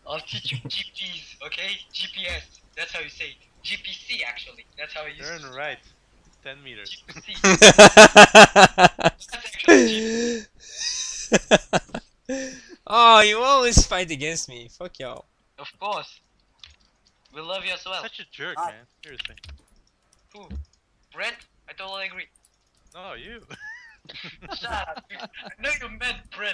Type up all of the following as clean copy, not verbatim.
I'll teach you GPS, okay? GPS. That's how you say it. GPC actually. That's how I used Turn to say right. 10 meters. GPC. That's actually GPS. Oh, you always fight against me. Fuck y'all. Of course. We love you as well. Such a jerk, Ah. man. Seriously. Who? Brent? I totally agree. No, you. Shut up. I know you meant Brent.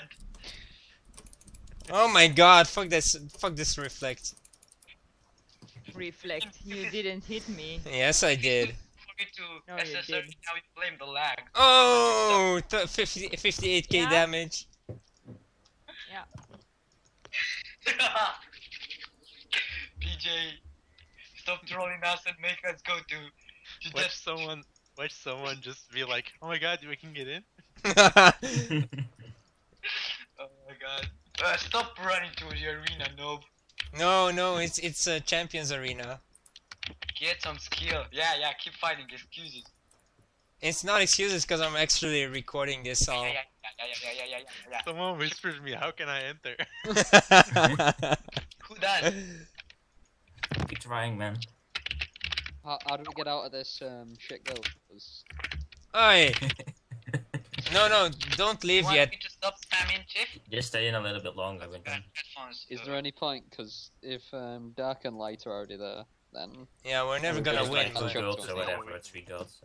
Oh my god, fuck this reflect. Reflect. You didn't hit me. Yes, I did. For me to No, you SSR, didn't. now you blame the lag. Oh, 58k Yeah. damage. Yeah. PJ, stop trolling us and make us go to Watch someone just be like, oh my god, we can get in? Oh my god. Stop running to the arena, noob. No, it's a champions arena. Get some skill. Yeah, keep fighting excuses. It's not excuses because I'm actually recording this all. Yeah. Someone whispered me, how can I enter? Who does? Keep trying, man. How do we get out of this shit go? 'Cause Oi! No, don't You leave want yet. me to stop spamming Chief? Just stay in a little bit longer. When Headphones. is there any point? Because if Dark and Light are already there, then Yeah, we're never gonna There's win. like but- 2 but- goals or whatever, or 3 goals.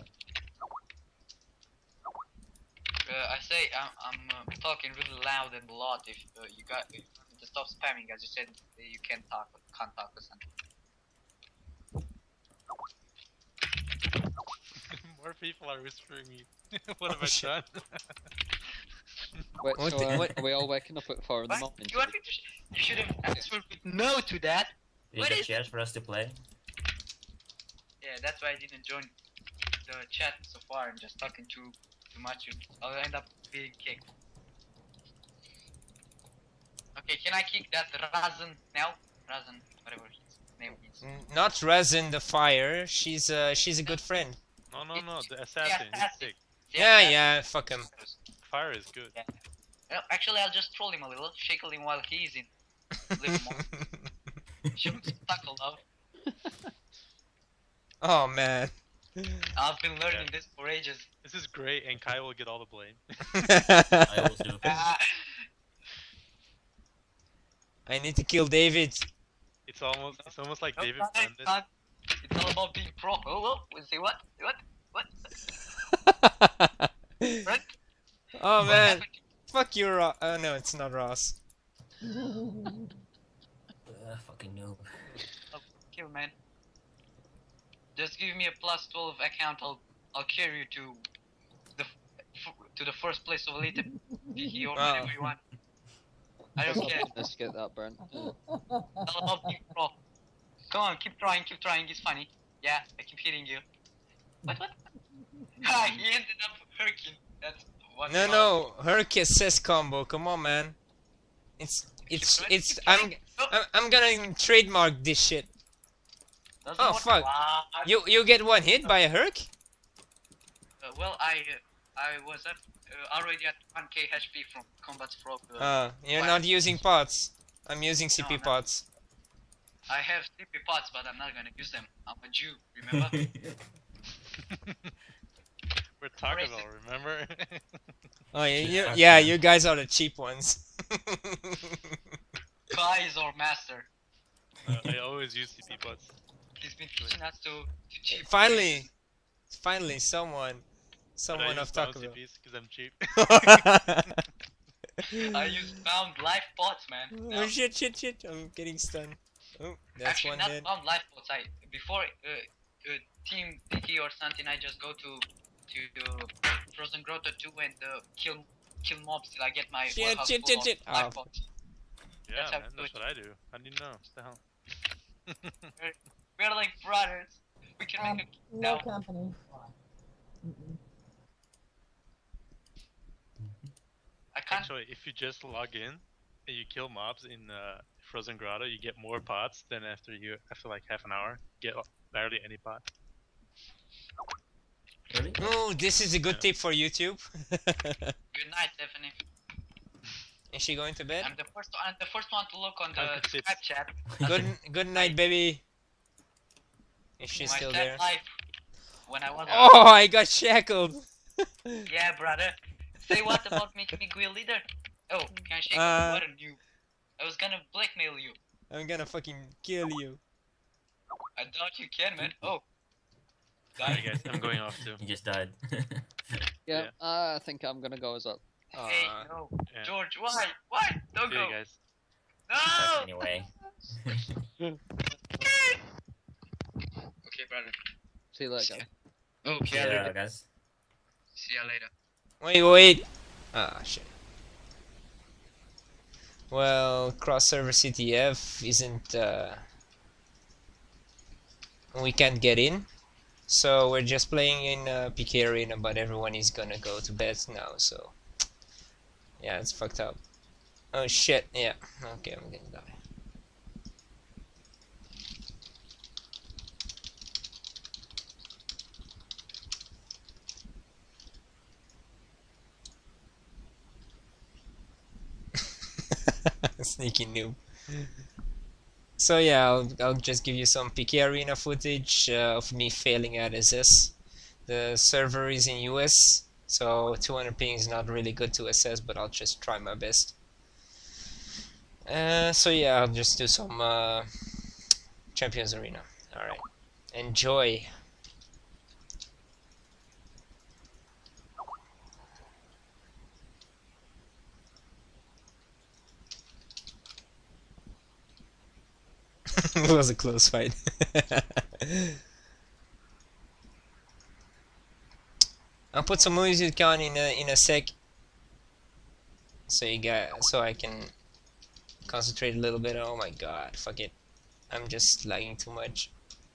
I say I'm talking really loud and a lot. If you got if you want me to stop spamming, as you said, you can't talk or something. More people are whispering me. What have Oh, I shit. done? wait, What so, the- what- are we all waking up at 4 in the What? morning? You want me to? You should have answered with no to that. You What got is- chairs for us to play? Yeah, that's why I didn't join the chat so far. I'm just talking too much. I'll end up being kicked. Okay, can I kick that Razan now? Razan, whatever his name is. Not Resin the Fire. She's a good friend. No, the assassin. He's assassin. sick. Yeah, fuck him. Fire is good. Yeah. Actually, I'll just troll him a little, shackle him while he's in live mode. Shoot, tackle love. Oh man. I've been learning this for ages. This is great, and Kai will get all the blame. I always do. Ah, I need to kill David. It's almost like David no, planned it's not. It's all about being pro. Oh, say what? What? Brent? Oh What man. happened? Fuck you, Ross. Oh no, it's not Ross. Fucking noob. Kill, man. Just give me a plus 12 account. I'll carry you to the first place of Elite PE or whatever you want. I don't care. Let's get that, Brent. All about being pro. Come on, keep trying. It's funny. Yeah, I keep hitting you. What? Ha! He ended up hurking. That's what. No, Herc assist combo. Come on, man. It's. I'm gonna trademark this shit. Doesn't Oh, work. fuck. What? You get one hit by a Herc? Well, I was at already at 1k HP from Combat Frog. You're Why? not using pots. I'm using CP No. pots. I have CP pots, but I'm not gonna use them. I'm a Jew, remember? We're Taco Bell, remember? Oh yeah, Yeah. you guys are the cheap ones. Kai is our master. I always use CP pots. He's been teaching us to cheat. Finally, someone But I of use Taco bouncy Bell. piece because I'm cheap. I use bound life pots, man. Oh No. shit! I'm getting stunned. Oh, that's Actually, one not dead. bound life pots. Before Team Tiki or something, I just go to Frozen Grotto 2 and kill mobs till I get my warehouse full of Shit. life Oh. pots. Yeah, That's how man, we do that's it. what I do. How do you know? What the hell? We're like brothers. We can make a No now. company. I can't. Actually, if you just log in and you kill mobs in Frozen Grotto, you get more pots than after like half an hour. Get barely any pots. Really? Oh, this is a good tip for YouTube. Good night, Stephanie. Is she going to bed? I'm the first one to look on Time the to sit. Skype chat. Good night, baby. Is she My still sad there? life when I was. Oh, I got shackled. Yeah, brother. Say what about making me guild leader? Oh, can I shake what a noob. I was gonna blackmail you. I'm gonna fucking kill you. I doubt you can, man. Oh. Alright, guys, I'm going off too. You just died. Yeah, Yeah. I think I'm gonna go as well. Hey, Aw. no. Yeah. George, why? Why? Don't See go. you guys. No! Anyway. Okay, brother. See you later, guys. Okay, Yeah, guys. See ya later. Wait. Ah, shit. Well, cross-server CTF isn't, we can't get in. So we're just playing in PK Arena, but everyone is gonna go to bed now, so... Yeah, it's fucked up. Oh shit, yeah. Okay, I'm gonna die. Sneaky noob. So yeah, I'll just give you some PK Arena footage of me failing at SS. The server is in US, so 200 ping is not really good to assess, but I'll just try my best. So yeah, I'll just do some Champions Arena. Alright, enjoy. It was a close fight. I'll put some music on in a sec, so I can concentrate a little bit. Oh my god, fuck it, I'm just lagging too much.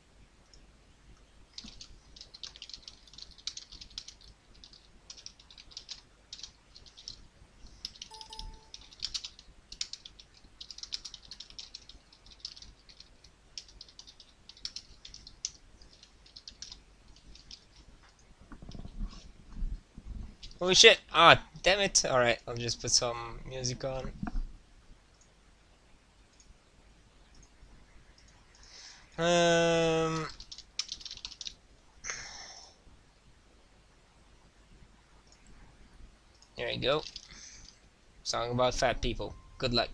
Oh shit! Ah, damn it! Alright, I'll just put some music on. There you go. Song about fat people. Good luck.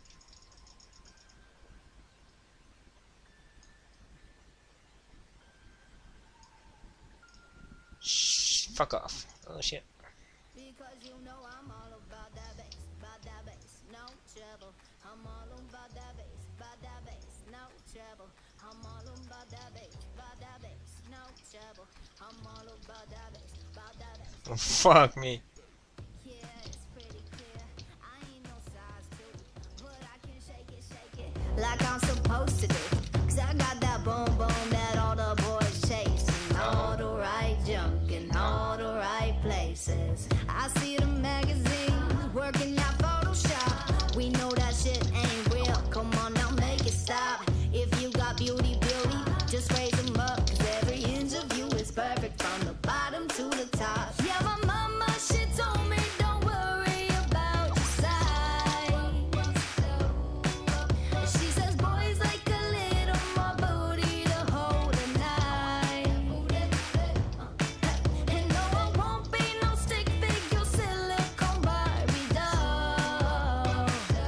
Shh, fuck off. Oh shit. Because you know I'm all about that bass, no trouble. I'm all about that bass, no trouble. I'm all about that bass, no trouble. I'm all about that bass. Oh, fuck me. Yeah, it's pretty clear. I ain't no size two, but I can shake it like I'm supposed to do. 'Cause I got that boom boom that all the boys chase. All the right junk in all the right places. I see the magazines working out Photoshop. We know that shit ain't real. Come on now, make it stop. If you got beauty, just raise them up. 'Cause every inch of you is perfect from the bottom to the top. Yeah, my mama, she told me don't worry about your size. She says boys like a little more booty to hold a knife. And no, I won't be no stick figure silicone Barbie doll.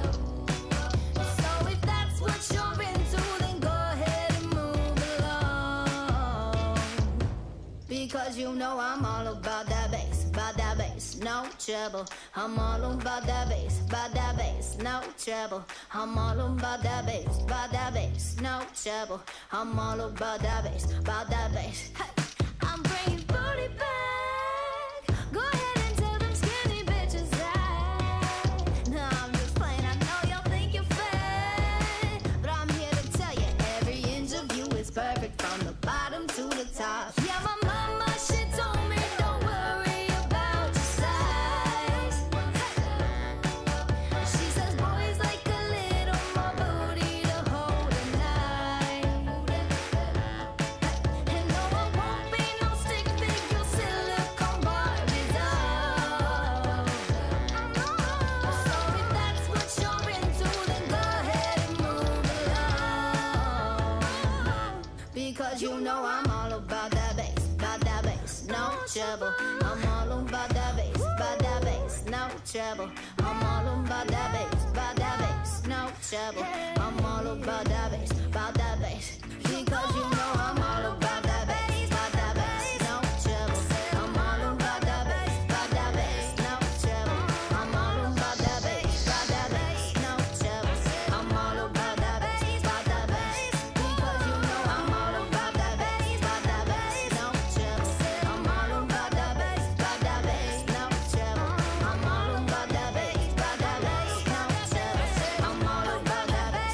So if that's what you're into, then go ahead and move along. Because you know I'm all about that bass, no trouble. I'm all about that bass, no trouble. I'm all about that bass, no trouble. I'm all about that bass. Hey, I'm bringing booty back. Go ahead and tell them skinny bitches that. No, I'm just playing. I know y'all think you're fat, but I'm here to tell you every inch of you is perfect from the bottom to the top. Yeah, my mama, she told me don't worry about your size. She says boys like a little more booty to hold a knife. And no, I won't be no stick figure Because you know I'm all about that bass, no trouble. I'm all about that bass, no trouble. I'm all about that bass, no trouble. I'm all about that bass, because you know I'm all about that bass, no trouble. I'm all about that bass, no trouble. I'm all about that bass, no trouble. I'm all about that bass, because you know I'm all about that bass, no trouble. I'm all about that bass, no trouble. I'm all about that bass, no trouble. I'm all about that bass,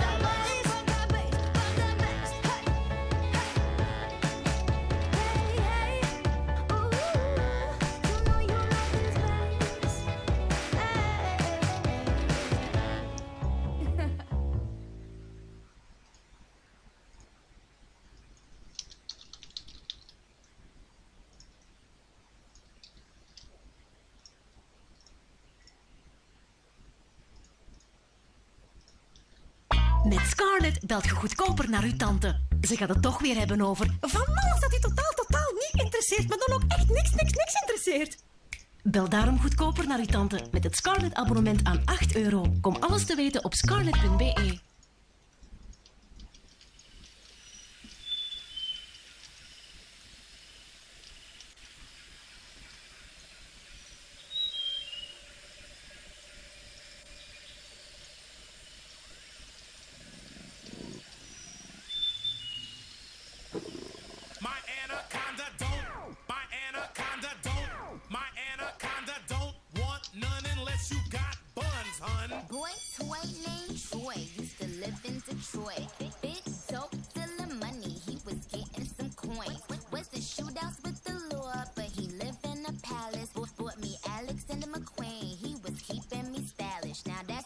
Met Scarlett belt je goedkoper naar uw tante. Ze gaat het toch weer hebben over van alles dat u totaal niet interesseert, maar dan ook echt niks interesseert. Bel daarom goedkoper naar uw tante met het Scarlett abonnement aan €8. Kom alles te weten op scarlett.be. Boy, toy named Troy used to live in Detroit. Big dope, stealing money, he was getting some coins. Was the shootouts with the law, but he lived in a palace. Bought me Alexander McQueen, he was keeping me stylish. Now that's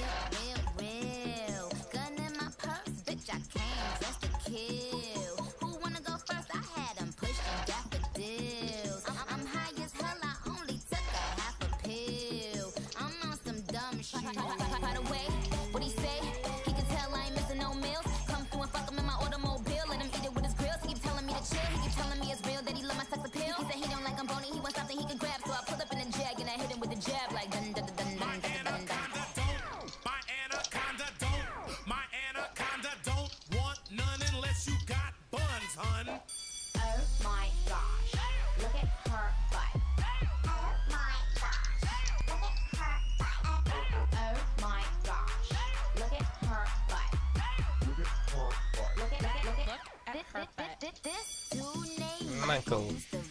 real. Gun in my purse, bitch, I came just to kill. Who wanna go first? I had him pushing daffodils. I'm high as hell, I only took a half a pill. I'm on some dumb shit. By the way, what he say? He can tell I ain't missing no meals. Come through and fuck him in my automobile. Let him eat it with his grills. He keep telling me to chill. He keep telling me it's real that he love my sex appeal. He said he don't like I'm bony. He wants something he can grab. So I pull up in a jag and I hit him with a jab like dun dun dun dun dun dun dun. My anaconda don't want none unless you got buns, hun. Oh my gosh, look at her butt. Oh my gosh, look at her butt. Oh my gosh, look at her butt. Look at her butt. This dude named Michael. used to